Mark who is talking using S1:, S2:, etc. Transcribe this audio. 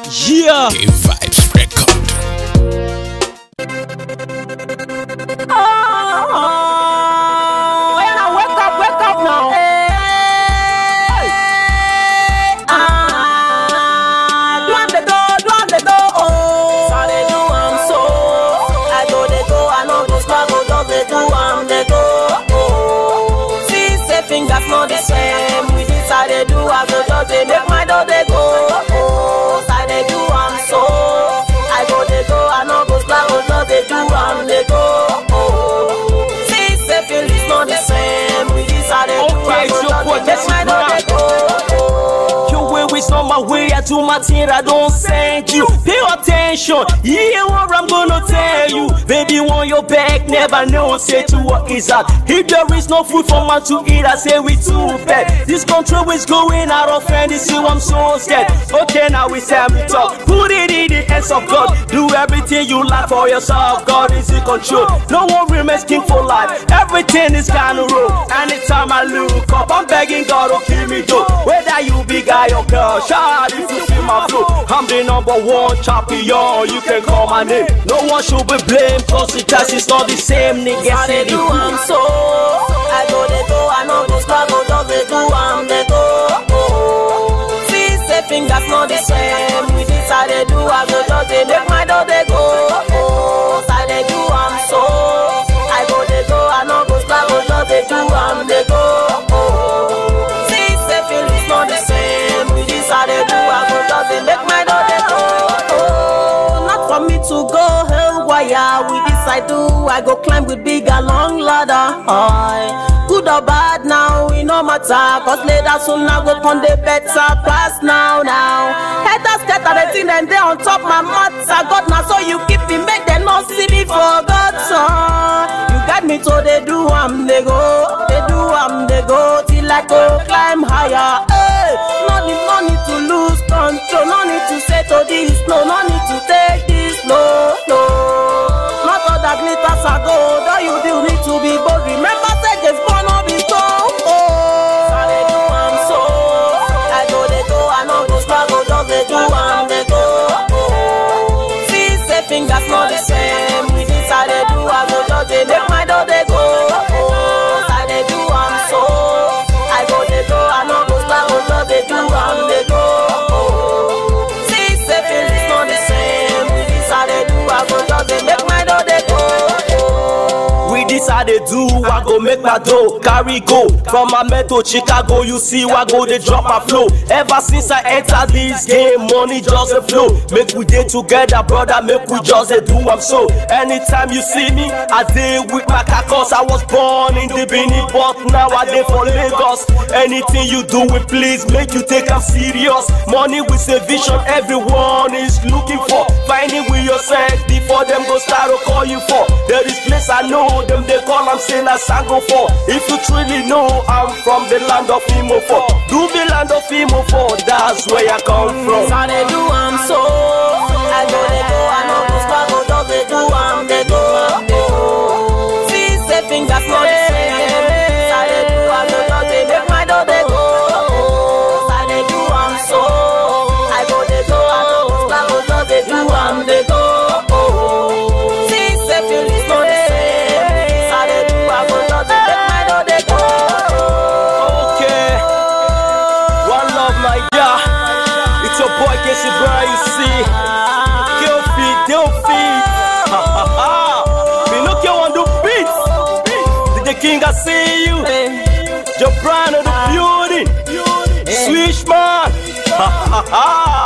S1: Yeah.
S2: Game Vibes Record.
S3: When I wake up now. Do the go. Oh. So they do so. I go they go. I know those people just they do they go. Oh. See, say fingers not the same. With this I they do. I go just they make my door they go. Oh. So they do so. I go they go. I know those people just they do they go. Oh. See, say fingers not the same. With this I they do. I go just they make my door they go.
S1: It's on my way, I do my thing, I don't send you. Pay attention, hear what I'm gonna tell you. Baby, on your back, never know, say to what is that. If there is no food for man to eat, I say we too bad. This country is going out of hand, you see I'm so scared. Okay, now it's time to talk. Put it in the hands of God. Do everything you like for yourself, God is in control. No one remains king for life, everything is kind of roll. Anytime I look up, I'm begging God to keep me dope. Whether you big guy or girl, shout if you feel my flow. I'm the #1 champion, you can call my name. No one should be blamed, cause the task is not the same, nigga.
S3: I they do so. I go they go, I know those people just they do they go. Oh. See, say fingers not the same. With this I they do, I go just they make my door they go. Oh. So I they do so. I go they go, I know those people just they do they go. Oh. See, say fingers not the same. With this I they do, I go just they make my door they go. Oh. Not for me to go haywire. With this I do, I go climb with big and long ladder. Good or bad now, it no matter. Cause later soon I go on the better pass now. Haters scatter the thing and they on top my matter. God now so you keep me, make them not see me for God son. You got me so they do they go. They do they go till I go climb higher. Hey, no need to lose control. No need to say to this, no need to take this, no. Not all that glitters are gold. All you do need to be bold. Remember, say just gonna be gold. Oh, so they do so. I go they go. I know those people just they do they go. Oh, see, say fingers not the same. With this I they do. I go just they make my door they go. Oh, so they do so. I go they go. I know those people just they do they go. Oh, see, say fingers not the same. With this I they do. I go just they make my door they go.
S1: With this I they do, I go make my dough, carry go. From my to Chicago, you see I go, they drop my flow. Ever since I enter this game, money just a flow. Make we day together, brother, make we just a do I'm so. Anytime you see me, I day with my cacos. I was born in the Benin, but now I day for Lagos. Anything you do with please, make you take I'm serious. Money with a vision, everyone is looking for. Finding with yourself before them go start to call you for. There is place I know, them they call I'm saying I sango for. If you truly know, I'm from the land of Imo 4. Do the land of Imo 4, that's where I come from.
S3: So they do so. I go they go, I know those people just they do they go. Oh. See, say fingers not the same. So they do, I go just they make my door they go. Oh. So they do so. I go they go, I know those people just they do they go. Oh. See, say fingers not the same. So they do, I go just they make my door they go.
S1: Okay, one love my God. It's your boy Casey Brown, you see. Kill feet, don't feed. Ha ha ha. Pinocchio on the beat. The king, I see you. Your brand of the beauty. Swish man. Ha ha ha.